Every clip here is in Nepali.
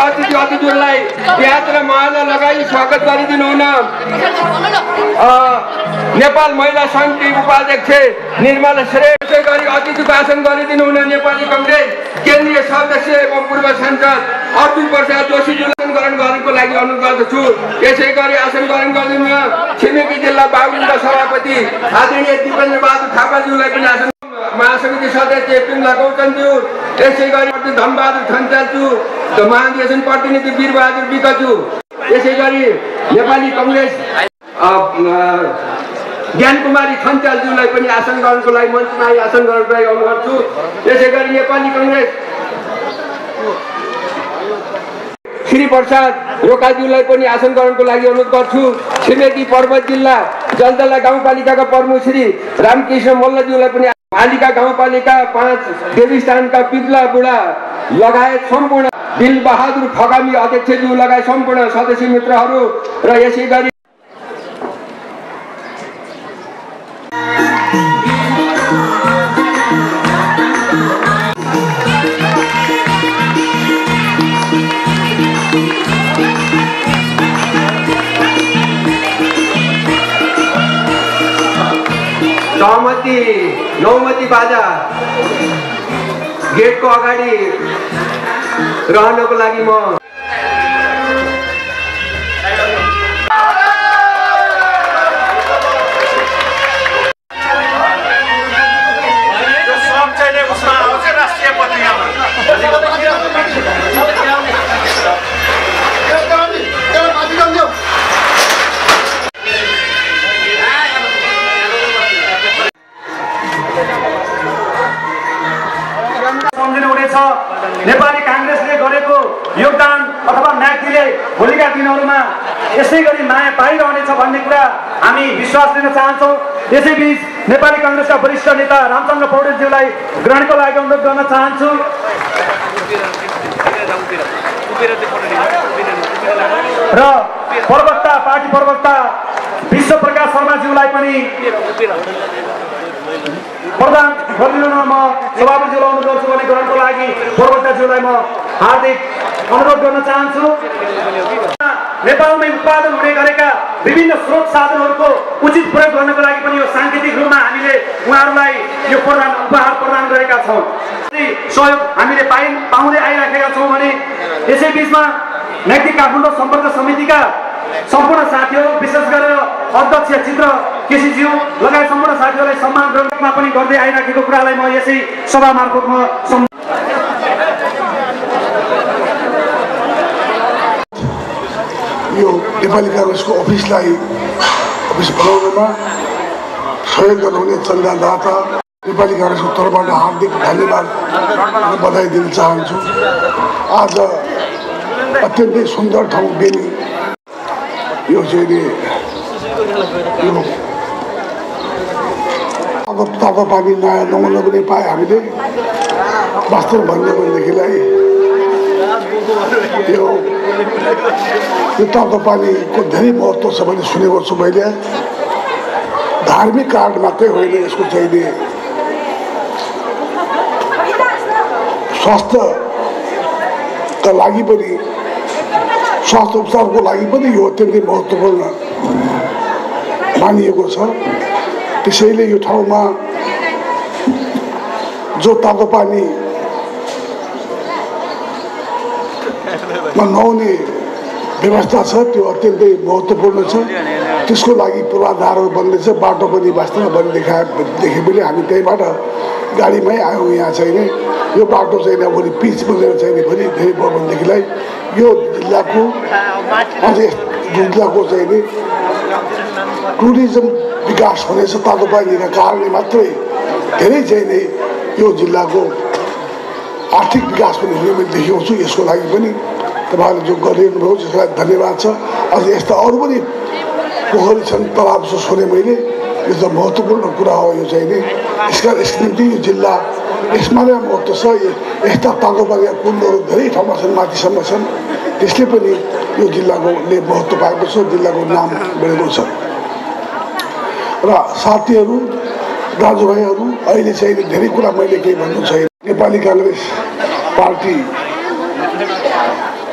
अतिथिहरूलाई ब्याज र माला लगाई स्वागत गरिदिनु हुन नेपाल महिला समिति उपाध्यक्ष निर्मला श्रेष्ठ, यसै गरी अतिथि भाषण गरिदिनु हुन नेपाली कांग्रेस केन्द्रीय सदस्य एवं पूर्व सांसद अर्जुन प्रसाद जोशीज्यूलाई ग्रहण गर्नको लागि अनुरोध गर्दछु। यसै गरी आसन ग्रहण गरिदिनु छिमेकी जिल्ला बागलुङका सभापति आदरणीय दिपेन्द्र बहादुर थापाज्यूलाई पनि आसन, महासमिति सदस्य पिमला गौतमज्यू, यसै गरी धनबहादुर खन्चालज्यू, महाधिवेशन प्रतिनिधि वीरबहादुर विकज्यू, यसै गरी नेपाली कांग्रेस ज्ञान कुमारी खन्चालज्यूलाई पनि आसन ग्रहणको लागि मञ्चमा आसन ग्रहणको लागि अनुरोध गर्छु। यसै गरी नेपाली कांग्रेस श्री प्रसाद रोकाज्यूलाई पनि आसन ग्रहणको लागि अनुरोध गर्छु। छिमेकी पर्वत जिल्ला जलदला गाउँपालिकाका प्रमुख श्री रामकृष्ण मल्लज्यूलाई पनि पालिका गाउँपालिका 5 देवीस्थानका पिप्ला बुढा लगायत सम्पूर्ण दिलबहादुर खगामी अध्यक्षज्यू लगायत सम्पूर्ण सदस्य मित्रहरू र यसै गरी नौमती बाजा गेटको अगाडि रहनको लागि म नेपाली कांग्रेसले गरेको योगदान अथवा म्याग्दीले भोलिका दिनहरूमा यसै गरी माया पाइरहनेछ भन्ने कुरा हामी विश्वास लिन चाहन्छौँ। यसैबीच नेपाली कांग्रेसका वरिष्ठ नेता रामचन्द्र पौडेलज्यूलाई ग्रहणको लागि अनुरोध गर्न चाहन्छु र पार्टी प्रवक्ता विश्व प्रकाश शर्माज्यूलाई पनि प्रदान गरिदिन म सभापतिज्यूलाई अनुरोध गर्छु भने ग्रहणको लागि प्रवक्ताज्यूलाई म हार्दिक अनुरोध गर्न चाहन्छु। नेपालमै उत्पादन हुने गरेका विभिन्न स्रोत साधनहरूको उचित प्रयोग गर्नको लागि पनि यो सांकेतिक रूपमा हामीले उहाँहरूलाई यो उपहार प्रदान गरेका छौँ। सहयोग हामीले पाउँदै आइराखेका छौँ भने यसै बिचमा म्याग्दी काठमाडौँ सम्पर्क समितिका सम्पूर्ण साथीहरू विशेष गरेर अध्यक्ष चित्र केसीज्यू लगायत सम्पूर्ण साथीहरूलाई सम्मान ग्रहणमा पनि गर्दै आइराखेको कुरालाई म यसै सभा मार्फत यो नेपाली कांग्रेसको अफिस बनाउनमा सहयोग गर्नुहुने चन्दादाता नेपाली कांग्रेसको तर्फबाट हार्दिक धन्यवाद र बधाई दिन चाहन्छु। आज अत्यन्तै सुन्दर ठाउँ बेनी यो चाहिँ तातो पानी नयाँ नहुन पनि पाए हामीले वास्तव भन्ने भनेदेखिलाई यो तातो पानीको धेरै महत्त्व छ भने सुनेको छु मैले। धार्मिक कारण मात्रै होइन, यसको चाहिँ स्वास्थ्यका लागि पनि स्वास्थ्य उपचारको लागि पनि यो अत्यन्तै महत्त्वपूर्ण मानिएको छ। त्यसैले यो ठाउँमा जो तातो पानी नहुने व्यवस्था छ त्यो अत्यन्तै महत्त्वपूर्ण छ। त्यसको लागि पूर्वाधारहरू बन्दैछ, बाटो पनि वास्तवमा देखे पनि हामी त्यहीबाट गाडीमै आयौँ। यहाँ छैन यो बाटो छैन भोलि पिच बनेर छैन भने धेरै भयो भनेदेखिलाई यो जिल्लाको अझै जिल्लाको चाहिँ टुरिज्म विकास हुनेछ। तातो पानीका कारणले मात्रै धेरै चाहिँ यो जिल्लाको आर्थिक विकास पनि हुने मैले देखेको छु। यसको लागि पनि तपाईँहरूले जो गरिदिनुभयो त्यसलाई धन्यवाद छ। अझ यस्ता अरू पनि पोखरी छन्, तलाब छ सुने मैले। यो त महत्त्वपूर्ण कुरा हो यो चाहिँ यसका निम्ति यो जिल्ला यसमा नै महत्त्व छ। यस्ता तातो पानीका कुण्डहरू धेरै ठाउँमा छन्, माथिसम्म छन्। त्यसले पनि यो जिल्लाकोले महत्त्व पाएको छ, जिल्लाको नाम बढेको छ। र साथीहरू दाजुभाइहरू अहिले चाहिँ धेरै कुरा मैले केही भन्नु छैन। नेपाली कांग्रेस पार्टी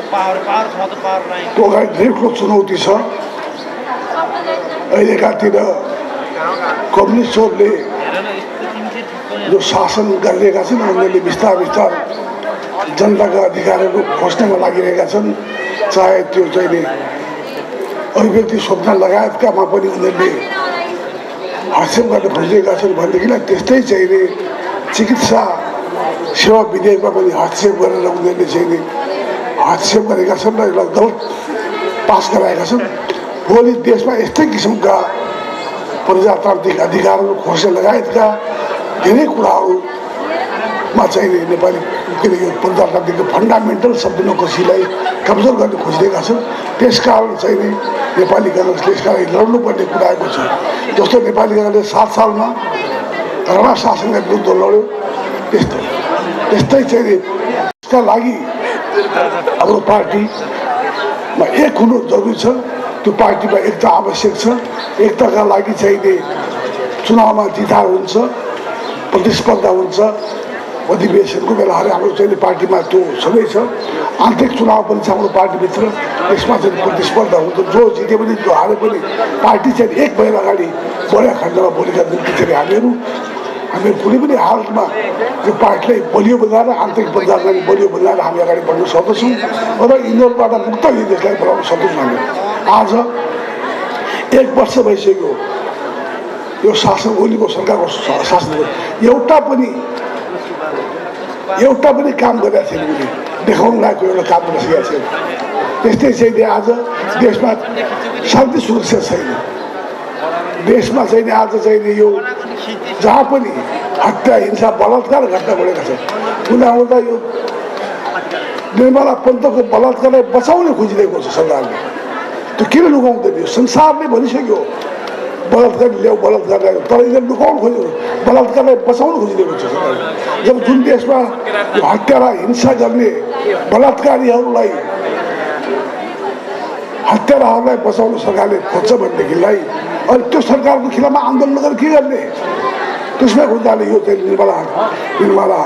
त्यो अगाडि धेरै ठुलो चुनौती छ। अहिलेकातिर कम्युनिस्टहरूले जो शासन गरिरहेका छन् उनीहरूले बिस्तार बिस्तार जनताका अधिकारहरू खोज्नमा लागिरहेका छन्। चाहे त्यो चाहिँ अभिव्यक्ति स्वप्न लगायतकामा पनि उनीहरूले हस्तक्षेप गर्न खोजिरहेका छन् भनेदेखिलाई त्यस्तै चाहिने चिकित्सा सेवा विधेयकमा पनि हस्तक्षेप गरेर उनीहरूले चाहिँ हस्तक्षेप गरेका छन् र यसलाई गलत पास गराएका छन्। भोलि देशमा यस्तै किसिमका प्रजातान्त्रिक अधिकारहरू खोज्न लगायतका धेरै कुराहरूमा चाहिँ नेपाली के अरे यो प्रजातान्त्रिक फन्डामेन्टल शब्द नकोसीलाई कमजोर गर्ने खोजिरहेका छन्। त्यसकारण चाहिँ नेपाली काङ्ग्रेसले यसलाई लड्नुपर्ने कुरा आएको छ। जस्तो नेपाली काङ्ग्रेसले 7 सालमा राणा शासनका विरुद्ध लड्यो त्यस्तै चाहिँ यसका लागि हाम्रो पार्टीमा एक हुनु जरुरी छ। त्यो पार्टीमा एकता आवश्यक छ। एकताका लागि चाहिँ चुनावमा जितार हुन्छ, प्रतिस्पर्धा हुन्छ। अधिवेशनको बेलाहरू हाम्रो चाहिँ पार्टीमा त्यो सधैँ छ। आन्तरिक चुनाव पनि छ हाम्रो पार्टीभित्र, त्यसमा चाहिँ प्रतिस्पर्धा हुन्छ। जो जिते पनि जो हारे पनि पार्टी चाहिँ एक भएर अगाडि बढिया खण्डमा बोलेका निम्ति चाहिँ हामीहरू कुनै पनि हालतमा यो पार्टीलाई बलियो बनाएर आन्तरिक बजारलाई बलियो बनाएर हामी अगाडि बढ्न सक्दछौँ र यिनीहरूबाट मुक्त यो देशलाई बनाउन सक्दछौँ। हामी आज 1 वर्ष भइसक्यो यो शासन ओलीको सरकारको शासनको एउटा पनि काम गरेका छैन। उसले देखाउनु लागेको एउटा काम गरिसकेका छैन। त्यस्तै चाहिँ आज देशमा शान्ति सुरक्षा छैन। देशमा चाहिँ आज चाहिँ यो जहाँ पनि हत्या हिंसा बलात्कार घटना बढेका छन्। उनीहरू यो निर्मला पन्तको बलात्कारलाई बचाउने खोजिरहेको छ सरकारले। त्यो किन लुकाउँदैन? यो संसारले भनिसक्यो बलात्कार ल्याऊ बलात्कार ल्याऊ, तर यिनीहरू लुकाउनु खोज्यो बलात्कारलाई बचाउनु खोजिरहेको छ सरकारले। जब जुन देशमा यो हत्यालाई हिंसा गर्ने बलात्कारीहरूलाई हत्याराहरूलाई बचाउनु सरकारले खोज्छ भनेदेखिलाई अनि त्यो सरकारको खिलाफमा आन्दोलन गरेर के गर्ने? त्यसमा खोज्दाले यो चाहिँ निर्मला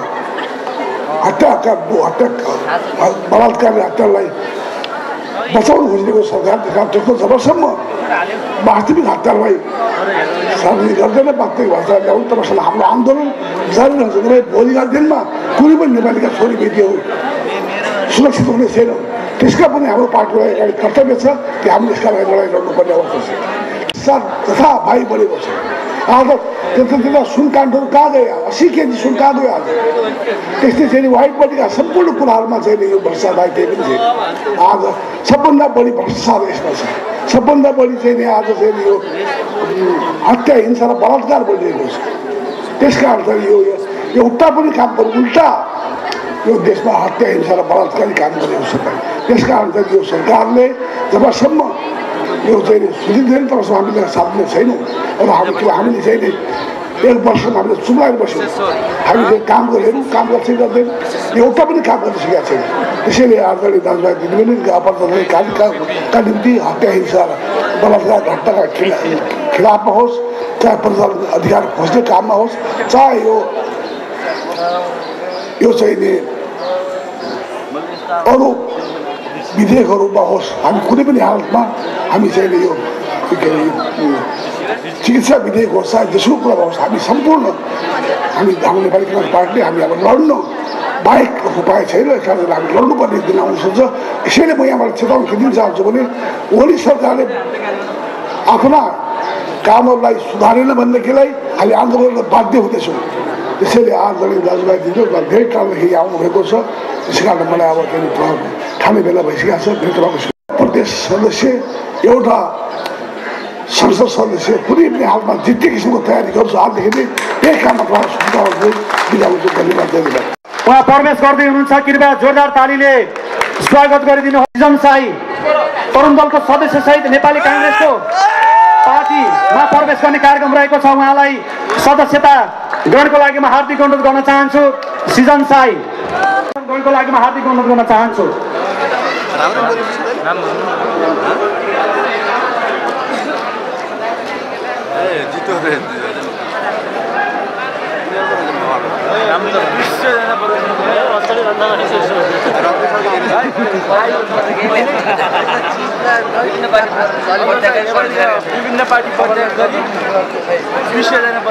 बलात्कारले हत्यालाई बचाउनु खोजिरहेको सरकार त्यसको जबसम्म वास्तविक हत्यालाई सार्वजनिक गर्दैन, वास्तविक हत्यालाई ल्याउनु तबसम्म हाम्रो आन्दोलन जारी रहन्छ। भोलिका दिनमा कुनै पनि नेपालीका छोरी बेटीहरू सुरक्षित हुने छैन। त्यसका पनि हाम्रो पार्टीलाई अगाडि कर्तव्य छ कि हामीले यसका लागि लडाइँ लड्नुपर्ने अवस्था छ। तथा भाइ बढेको छ। आज त्यता सुनकाण्डहरू कहाँ गए? 80 केजी सुन कहाँ गयो? आज त्यस्तै चाहिँ व्हाइट बडीका सम्पूर्ण कुराहरूमा चाहिँ यो भ्रष्टाचार केही पनि छैन। आज सबभन्दा बढी भ्रष्टाचार यसमा छ। सबभन्दा बढी चाहिँ आज चाहिँ यो हत्या हिंसा र बलात्कार बढिरहेको छ। त्यसकारण चाहिँ यो एउटा पनि काम गर्नु उल्टा यो देशमा हत्या हिंसा र बलात्कारी काम गरेको छ। त्यसकारण चाहिँ यो सरकारले जबसम्म यो चाहिँ सुनिँदैन तबसम्म हामीले साथ दिने छैनौँ र हामीले चाहिँ 1 वर्षमा हामीले चुप्लाएर बस्यौँ। हामी चाहिँ काम गरेर काम गर्छै गर्दैन, एउटा पनि काम गर्न सकेका छैन। त्यसैले आदरणीय दाजुभाइ दिदीबहिनी अपराधका निम्ति हत्या हिंसा र बलात्कार घटनाका खिलाफमा होस्, चाहे प्रजातान्त्रिक अधिकार खोज्ने काममा होस्, चाहे यो चाहिँ नि अरू विधेयकहरूमा होस्, हामी कुनै पनि हालतमा हामी चाहिँ यो चिकित्सा विधेयक होस्, चाहे जेसुकै कुरामा होस्, हामी सम्पूर्ण हाम्रो नेपाली काङ्ग्रेस पार्टीले हामी अब लड्न बाहेक उपाय छैन। यसकारण हामी लड्नुपर्ने दिन आउनु सक्छ। यसैले म यहाँबाट चेतावनी के दिन चाहन्छु भने ओली सरकारले आफ्ना कामहरूलाई सुधारेन भनेदेखिलाई हामी आन्दोलन गर्न बाध्य हुँदैछौँ। त्यसैले आदरणीय दाजुभाइ दिदीबहिनी धेरै कामदेखि आउनुभएको छ। त्यसै कारण मलाई अब खाने बेला भइसकेको छ। प्रदेश सदस्य एउटा संसद सदस्य कुनै पनि हालमा जित्ने किसिमको तयारी गर्छु। आजदेखि नै त्यही काममा उहाँ प्रवेश गर्दै हुनुहुन्छ। कृपया जोरदार तालीले स्वागत गरिदिनु। सिजन साई तरुण दलको सदस्य सहित नेपाली काङ्ग्रेसको पार्टीमा प्रवेश गर्ने कार्यक्रम रहेको छ। उहाँलाई सदस्यता ग्रहणको लागि म हार्दिक अनुरोध गर्न चाहन्छु। सिजन साई ग्रहणको लागि म हार्दिक अनुरोध गर्न चाहन्छु। विभिन्न पार्टी प्रत्याश गरी 20 जना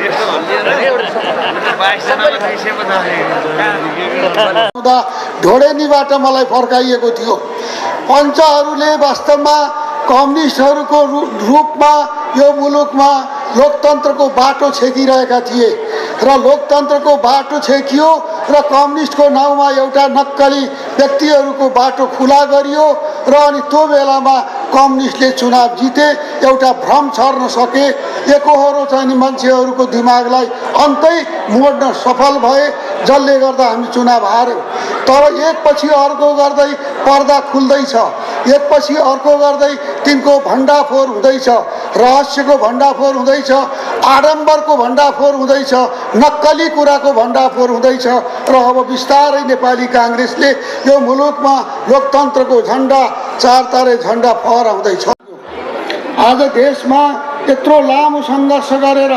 ढोडेनीबाट मलाई फर्काइएको थियो। पञ्चहरूले वास्तवमा कम्युनिस्टहरूको रूपमा यो मुलुकमा लोकतन्त्रको बाटो छेकिरहेका थिए र लोकतन्त्रको बाटो छेकियो र कम्युनिस्टको नाउँमा एउटा नक्कली व्यक्तिहरूको बाटो खुला गरियो र अनि त्यो बेलामा कम्युनिस्टले चुनाव जिते, एउटा भ्रम छर्न सके, एकहोरो चाहिँ मान्छेहरूको दिमागलाई अन्तै मोड्न सफल भए, जसले गर्दा हामी चुनाव हार्यौँ। तर एकपछि अर्को गर्दै पर्दा खुल्दैछ, एकपछि अर्को गर्दै तिनको भण्डाफोर हुँदैछ, रहस्यको भण्डाफोर हुँदैछ, आडम्बरको भण्डाफोर हुँदैछ, नक्कली कुराको भण्डाफोर हुँदैछ र अब बिस्तारै नेपाली काङ्ग्रेसले यो मुलुकमा लोकतन्त्रको झन्डा चारतारे झन्डा फहराउँदैछ। आज देशमा यत्रो लामो सङ्घर्ष गरेर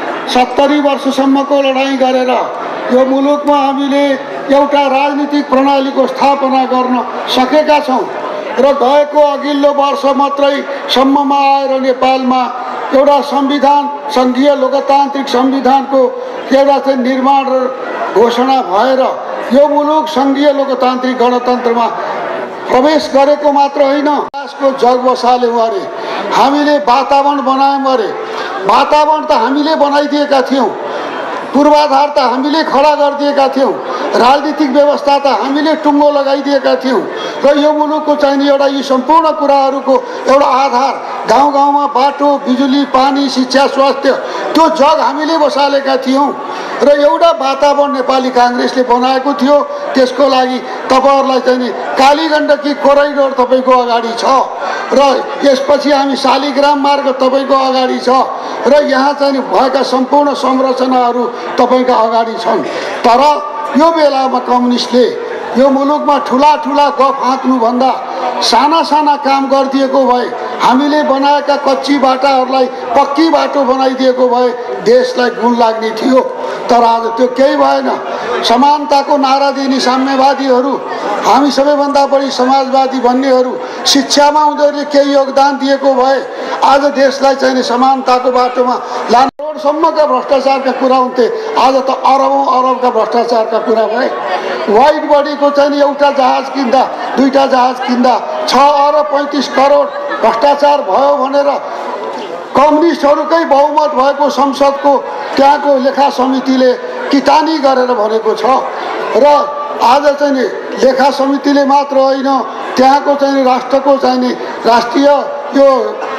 70 वर्षसम्मको लडाईँ गरेर यो मुलुकमा हामीले एउटा राजनीतिक प्रणालीको स्थापना गर्न सकेका छौँ र गएको अघिल्लो वर्ष मात्रै सम्ममा आएर नेपालमा एउटा संविधान, सङ्घीय लोकतान्त्रिक संविधानको एउटा चाहिँ निर्माण र घोषणा भएर यो मुलुक सङ्घीय लोकतान्त्रिक गणतन्त्रमा प्रवेश गरेको मात्र होइन, देशको जग बसाल्यौँ अरे, हामीले वातावरण बनायौँ अरे। वातावरण त हामीले बनाइदिएका थियौँ, पूर्वाधार त हामीले खडा गरिदिएका थियौँ, राजनीतिक व्यवस्था त हामीले टुङ्गो लगाइदिएका थियौँ र यो मुलुकको चाहिने एउटा यी सम्पूर्ण कुराहरूको एउटा आधार, गाउँ गाउँमा बाटो, बिजुली, पानी, शिक्षा, स्वास्थ्य, त्यो जग हामीले बसालेका थियौँ र एउटा वातावरण नेपाली काङ्ग्रेसले बनाएको थियो। त्यसको लागि तपाईँहरूलाई चाहिँ कालीगण्डकी कोरिडोर तपाईँको अगाडि छ र यसपछि हामी शालिग्राम मार्ग तपाईँको अगाडि छ र यहाँ चाहिँ भएका सम्पूर्ण संरचनाहरू तपाईँका अगाडि छन्। तर यो बेलामा कम्युनिस्टले यो मुलुकमा ठुला ठुला गफ हाँक्नुभन्दा साना साना काम गरिदिएको भए, हामीले बनाएका कच्ची बाटाहरूलाई पक्की बाटो बनाइदिएको भए देशलाई गुण लाग्ने थियो। तर आज त्यो केही भएन। समानताको नारा दिने साम्यवादीहरू, हामी सबैभन्दा बढी समाजवादी भन्नेहरू, शिक्षामा उनीहरूले केही योगदान दिएको भए आज देशलाई चाहिँ समानताको बाटोमा लाने करोडसम्मका भ्रष्टाचारका कुरा हुन्थे, आज त अरबौँ अरबका भ्रष्टाचारका कुरा भए। वाइट बडीको चाहिँ एउटा जहाज किन्दा, दुईटा जहाज किन्दा 6 अरब 35 करोड भ्रष्टाचार भयो भनेर कम्युनिस्टहरूकै बहुमत भएको संसदको त्यहाँको लेखा समितिले किटानी गरेर भनेको छ र आज चाहिँ लेखा समितिले मात्र होइन, त्यहाँको चाहिँ राष्ट्रको चाहिँ राष्ट्रिय यो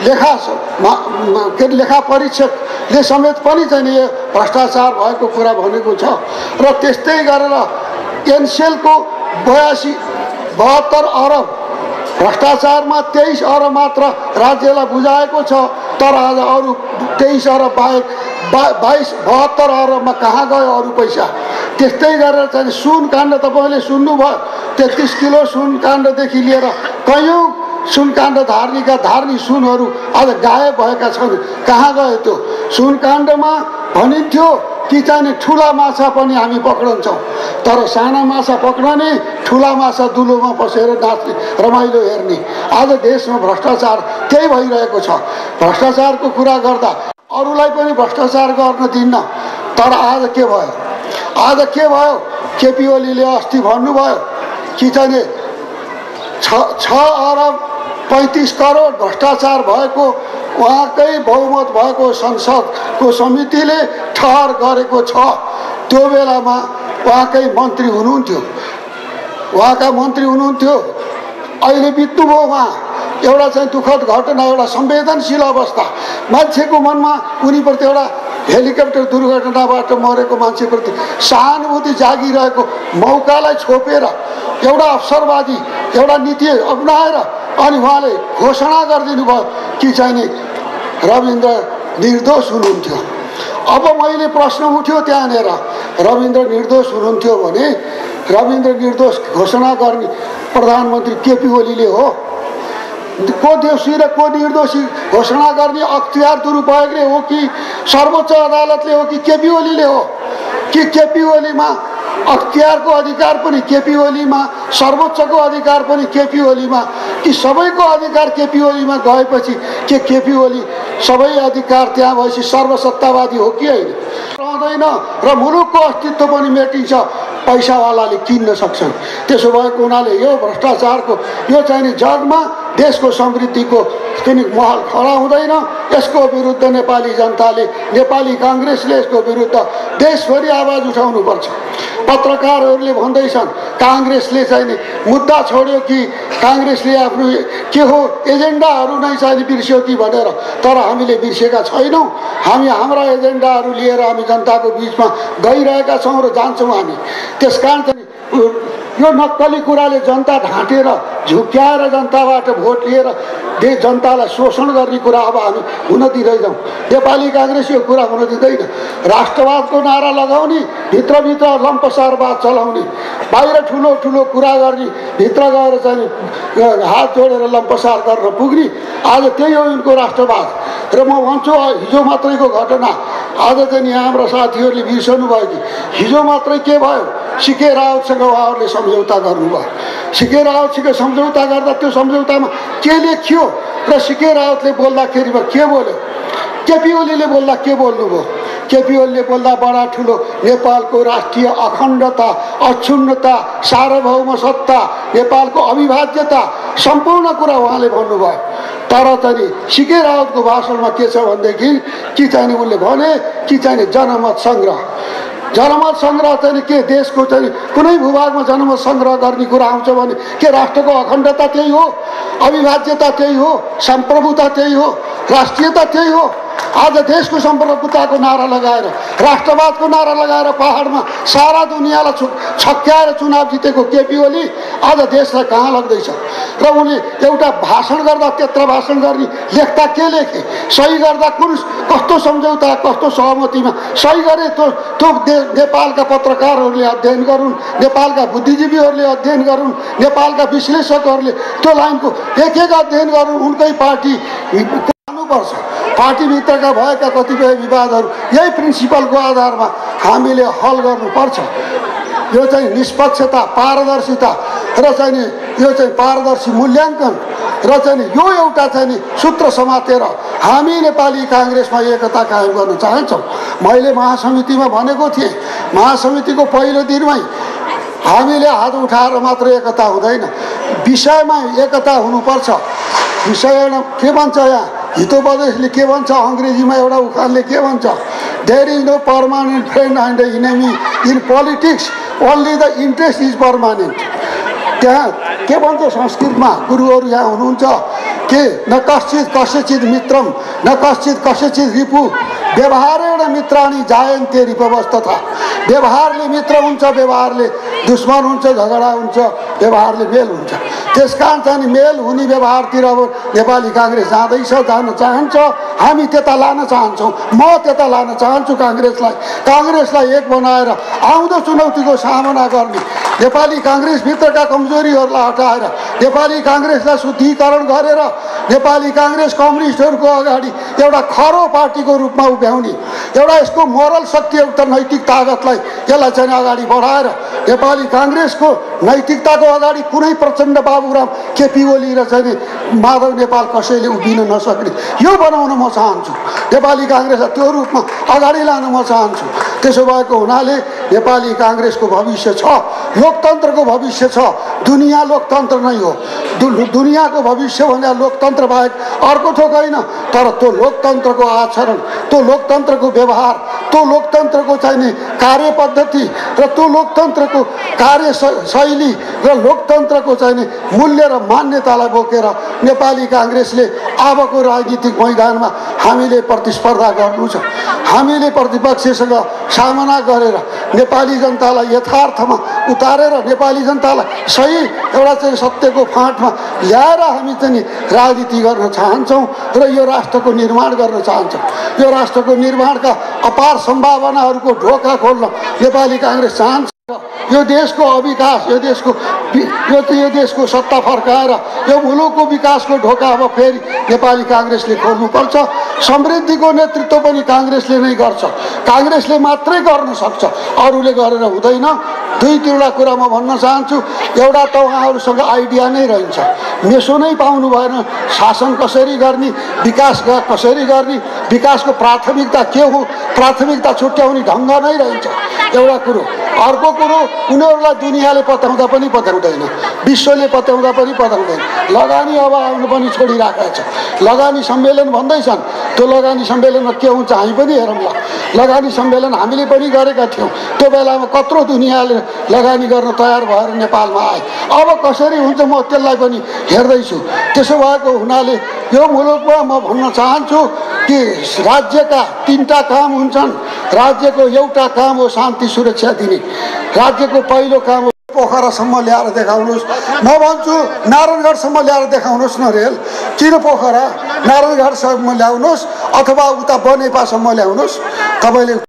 लेखा परीक्षकले समेत पनि चाहिँ यो भ्रष्टाचार भएको कुरा भनेको छ र त्यस्तै गरेर एनसेलको 72 अरब भ्रष्टाचारमा 23 अरब मात्र राज्यलाई बुझाएको छ। तर आज अरू 23 अरब बाहेक 72 अरबमा कहाँ गयो अरू पैसा? त्यस्तै गरेर चाहिँ सुन काण्ड तपाईँले सुन्नुभयो, 33 किलो सुन काण्डदेखि लिएर कयौँ सुन काण्ड धार्नी सुनहरू आज गायब भएका छन्। कहाँ गयो त्यो सुन काण्डमा? भनिन्थ्यो कि चाहिँ ठुला माछा पनि हामी पक्रन्छौँ, तर साना माछा पक्रने, ठुला माछा दुलोमा बसेर नाच्ने, रमाइलो हेर्ने। आज देशमा भ्रष्टाचार त्यही भइरहेको छ। भ्रष्टाचारको कुरा गर्दा अरूलाई पनि भ्रष्टाचार गर्न दिन्न। तर आज के भयो? आज के भयो? केपी ओलीले अस्ति भन्नुभयो कि चाहिँ 6 अरब 35 करोड भ्रष्टाचार भएको उहाँकै बहुमत भएको संसदको समितिले ठहर गरेको छ। त्यो बेलामा उहाँकै मन्त्री हुनुहुन्थ्यो, उहाँका मन्त्री हुनुहुन्थ्यो, अहिले बित्नुभयो उहाँ। एउटा चाहिँ दुःखद घटना, एउटा संवेदनशील अवस्था, मान्छेको मनमा उनीप्रति एउटा हेलिकप्टर दुर्घटनाबाट मरेको मान्छेप्रति सहानुभूति जागिरहेको मौकालाई छोपेर एउटा अवसरवादी एउटा नीति अपनाएर अनि उहाँले घोषणा गरिदिनु भयो कि चाहिँ रविन्द्र निर्दोष हुनुहुन्थ्यो। अब मैले प्रश्न उठ्यो त्यहाँनिर, रविन्द्र निर्दोष हुनुहुन्थ्यो भने रविन्द्र निर्दोष घोषणा गर्ने प्रधानमन्त्री केपी ओलीले हो? को दोषी र को निर्दोषी घोषणा गर्ने अख्तियार दुरुपयोगले हो कि सर्वोच्च अदालतले हो कि केपी ओलीले हो? कि केपी ओलीमा अख्तियारको अधिकार पनि केपी ओलीमा, सर्वोच्चको अधिकार पनि केपी ओलीमा, कि सबैको अधिकार केपी ओलीमा गएपछि के केपी ओली सबै अधिकार त्यहाँ भएपछि सर्वसत्तावादी हो कि होइन? रहँदैन र मुलुकको अस्तित्व पनि मेटिन्छ, पैसावालाले किन्न सक्छन्। त्यसो भएको हुनाले यो भ्रष्टाचारको यो चाहिँ जगमा देशको समृद्धिको कुनै महल खडा हुँदैन। यसको विरुद्ध नेपाली जनताले, नेपाली काङ्ग्रेसले यसको विरुद्ध देशभरि आवाज उठाउनुपर्छ। पत्रकारहरूले भन्दैछन् काङ्ग्रेसले चाहिँ मुद्दा छोड्यो कि काङ्ग्रेसले आफ्नो के हो एजेन्डाहरू नै चाहिँ बिर्स्यो कि भनेर, तर हामीले बिर्सेका छैनौँ। हामी हाम्रा एजेन्डाहरू लिएर हामी जनताको बिचमा गइरहेका छौँ र जान्छौँ हामी। त्यसकारण चाहिँ यो नक्कली कुराले जनता ढाँटेर झुक्क्याएर जनताबाट भोट लिएर जनतालाई शोषण गर्ने कुरा अब हामी हुन दिँदैनौँ। नेपाली काङ्ग्रेस यो कुरा हुन दिँदैन। राष्ट्रवादको नारा लगाउने, भित्रभित्र लम्पसारवाद चलाउने, बाहिर ठुलो ठुलो कुरा गर्ने, भित्र गएर चाहिँ हात जोडेर लम्पसार गर्न पुग्ने, आज त्यही हो यिनको राष्ट्रवाद। र म भन्छु हिजो मात्रैको घटना आज चाहिँ हाम्रा साथीहरूले बिर्सनु भयो कि हिजो मात्रै के भयो, सिके रावतसँग उहाँहरूले सम्झौता गर्नुभयो। सिके रावतसँग सम्झौता गर्दा त्यो सम्झौतामा के लेखियो र सिके रावतले बोल्दाखेरिमा के बोल्यो, केपी ओलीले बोल्दा के बोल्नुभयो? केपी ओलीले बोल्दा बडा ठुलो नेपालको राष्ट्रिय अखण्डता, अक्षुण्णता, सार्वभौम सत्ता, नेपालको अविभाज्यता सम्पूर्ण कुरा उहाँले भन्नुभयो। तर चाहिँ सिके रावतको भाषणमा के छ भनेदेखि कि चाहिँ उनले भने कि चाहिँ जनमत सङ्ग्रह, जनमत सङ्ग्रह चाहिँ के देशको चाहिँ कुनै भूभागमा जनमत सङ्ग्रह गर्ने कुरा आउँछ भने के राष्ट्रको अखण्डता त्यही हो, अविभाज्यता त्यही हो, सम्प्रभुता त्यही हो, राष्ट्रियता त्यही हो। आज देशको सम्प्रभुताको नारा लगाएर, राष्ट्रवादको नारा लगाएर पहाडमा सारा दुनियाँलाई छक्क्याएर चुनाव जितेको केपी ओली आज देशलाई कहाँ लग्दैछ? र उनले एउटा भाषण गर्दा त्यत्र भाषण गर्ने लेख्दा के लेखे, सही गर्दा कुन कस्तो सम्झौता, कस्तो सहमतिमा सही गरे त्यो नेपालका पत्रकारहरूले अध्ययन गरून्, नेपालका बुद्धिजीवीहरूले अध्ययन गरून्, नेपालका विश्लेषकहरूले त्यो लाइनको एक एक अध्ययन गरून्। उनकै पार्टी पर्छ, पार्टीभित्रका भएका कतिपय विवादहरू यही प्रिन्सिपलको आधारमा हामीले हल गर्नुपर्छ। यो चाहिँ निष्पक्षता, पारदर्शिता र चाहिँ यो चाहिँ पारदर्शी मूल्याङ्कन र चाहिँ यो एउटा चाहिँ सूत्र समातेर हामी नेपाली काङ्ग्रेसमा एकता कायम गर्न चाहन्छौँ। मैले महासमितिमा भनेको थिएँ, महासमितिको पहिलो दिनमै हामीले हात उठाएर मात्र एकता हुँदैन, विषयमा एकता हुनुपर्छ। विषयमा के भन्छ यहाँ हितोपदेशले के भन्छ, अङ्ग्रेजीमा एउटा उखानले के भन्छ, there is no permanent friend and enemy in politics, only the interest is permanent. त्यहाँ के भन्छ संस्कृतमा, गुरुहरू यहाँ हुनुहुन्छ के न कश्चित कस्यचित मित्रम न कश्चित कस्यचित रिपु व्यवहारेण मित्राणी जायन्ते रिपवस्तथा। व्यवहारले मित्र हुन्छ, व्यवहारले दुश्मन हुन्छ, झगडा हुन्छ, व्यवहारले मेल हुन्छ। त्यसकारण चाहिँ मेल हुने व्यवहारतिर अब नेपाली काङ्ग्रेस जाँदैछ, जान चाहन्छ, हामी त्यता लान चाहन्छौँ। म त्यता लान चाहन्छु काङ्ग्रेसलाई एक बनाएर आउँदो चुनौतीको सामना गर्ने, नेपाली काङ्ग्रेसभित्रका कमजोरीहरूलाई हटाएर नेपाली काङ्ग्रेसलाई शुद्धिकरण गरेर नेपाली काङ्ग्रेस कम्युनिस्टहरूको अगाडि एउटा खरो पार्टीको रूपमा उभ्याउने, एउटा यसको मोरल शक्ति, एउटा नैतिक तागतलाई यसलाई चाहिँ अगाडि बढाएर नेपाली काङ्ग्रेसको नैतिकताको अगाडि कुनै प्रचण्ड बाबुराम, केपी ओली र चाहिँ माधव नेपाल कसैले उभिन नसक्ने यो बनाउन म चाहन्छु। नेपाली काङ्ग्रेसलाई त्यो रूपमा अगाडि लान म चाहन्छु। त्यसो भएको हुनाले नेपाली काङ्ग्रेसको भविष्य छ, लोकतन्त्रको भविष्य छ। दुनियाँ लोकतन्त्र नै हो, दुनियाँको भविष्य भने लोकतन्त्र बाहेक अर्को थोक होइन। तर त्यो लोकतन्त्रको आचरण, त्यो लोकतन्त्रको व्यवहार, त्यो लोकतन्त्रको चाहिने कार्यपद्धति र त्यो लोकतन्त्रको कार्यशैली र लोकतन्त्रको चाहिने मूल्य र मान्यतालाई बोकेर नेपाली काङ्ग्रेसले अबको राजनीतिक मैदानमा हामीले प्रतिस्पर्धा गर्नु छ। हामीले प्रतिपक्षसँग सामना गरेर नेपाली जनतालाई यथार्थमा उतारेर नेपाली जनतालाई सही एउटा चाहिँ सत्यको फाँटमा ल्याएर हामी चाहिँ राजनीति गर्न चाहन्छौँ र यो राष्ट्रको निर्माण गर्न चाहन्छौँ। यो राष्ट्रको निर्माणका अपार सम्भावनाहरूको ढोका खोल्न नेपाली काङ्ग्रेस चाहन्छ। यो देशको अविकास, यो देशको सत्ता फर्काएर यो मुलुकको विकासको ढोका अब फेरि नेपाली काङ्ग्रेसले खोल्नुपर्छ। समृद्धिको नेतृत्व पनि काङ्ग्रेसले नै गर्छ, काङ्ग्रेसले मात्रै गर्न सक्छ, अरूले गरेर हुँदैन। दुई-तीनवटा कुरा म भन्न चाहन्छु। एउटा त उहाँहरूसँग आइडिया नै रहन्छ, मेसो नै पाउनु भएन, शासन कसरी गर्ने, विकास कसरी गर्ने, विकासको प्राथमिकता के हो, प्राथमिकता छुट्याउने ढङ्ग नै रहन्छ एउटा कुरो। अर्को कुरो, उनीहरूलाई दुनियाँले पत्याउँदा पनि पत्याउँदैन, विश्वले पत्याउँदा पनि पत्याउँदैन। लगानी अब आउनु पनि छोडिराखेको छ। लगानी सम्मेलन भन्दैछन्, त्यो लगानी सम्मेलनमा के हुन्छ हामी पनि हेरौँ ल। लगानी सम्मेलन हामीले पनि गरेका थियौँ, त्यो बेलामा कत्रो दुनियाँले लगानी गर्न तयार भएर नेपालमा आए। अब कसरी हुन्छ म त्यसलाई पनि हेर्दैछु। त्यसो भएको हुनाले यो मुलुकमा म भन्न चाहन्छु कि राज्यका 3टा काम हुन्छन्। राज्यको एउटा काम हो शान्ति सुरक्षा दिने, राज्यको पहिलो काम हो पोखरासम्म ल्याएर देखाउनुहोस्। म भन्छु नारायणगढसम्म ल्याएर देखाउनुहोस् न रेल। किन पोखरा, नारायणगढसम्म ल्याउनुहोस् अथवा उता बनेपासम्म ल्याउनुहोस्। तपाईँले